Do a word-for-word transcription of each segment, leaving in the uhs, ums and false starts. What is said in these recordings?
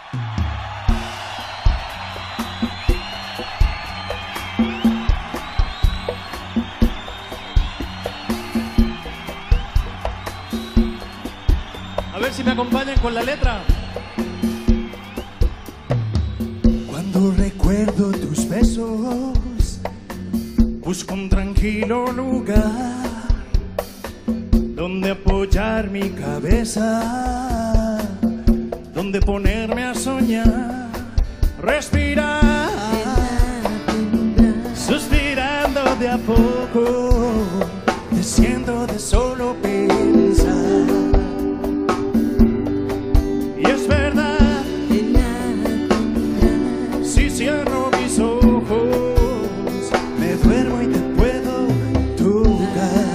A ver si me acompañan con la letra. Cuando recuerdo tus besos, busco un tranquilo lugar donde apoyar mi cabeza, donde ponerme a soñar, respirar, suspirando de a poco, te siento de solo pensar. Y es verdad, si cierro mis ojos, me duermo y te puedo tocar.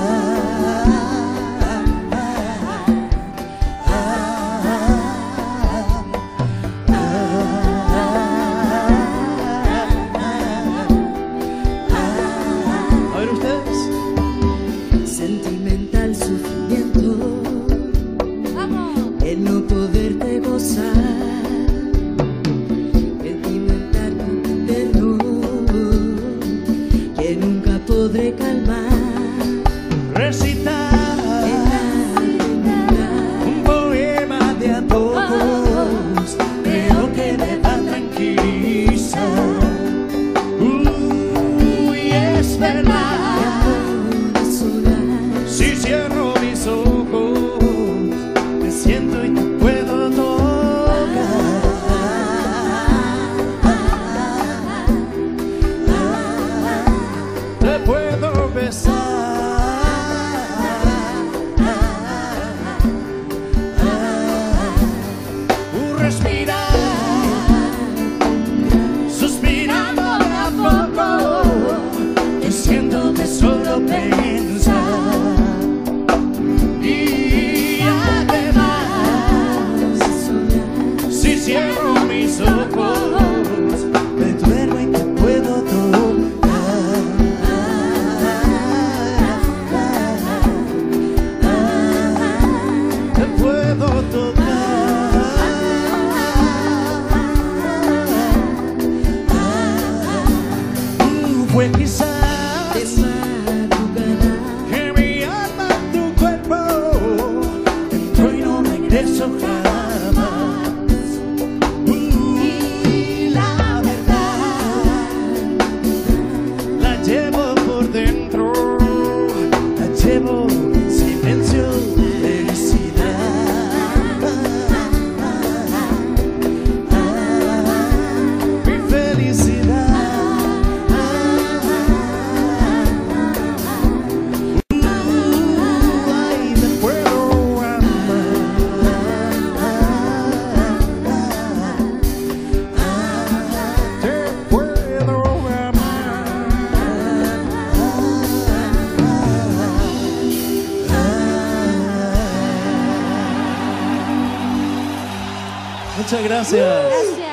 A ver ustedes. Sentimental sufrimiento, el no poderte gozar. Sentimental terror que nunca podré calmar. Recitar un poema de a pocos, creo que me va a tranquilizar. Uy, es verdad, si cierro mis ojos, me siento y te puedo tocar. Te puedo besar. Uh, respirar, suspirando de a poco, que siento que solo pensar. Y además, si cierro mis ojos, me duermo y te puedo tocar. Te puedo tocar. Uh, fue quizás que mi alma en tu cuerpo entró y no regreso jamás. Uh, y la verdad la llevo por dentro, la llevo en silencio, felicidad. Mi felicidad. Ay, te puedo amar. Te puedo amar. Muchas gracias. Gracias.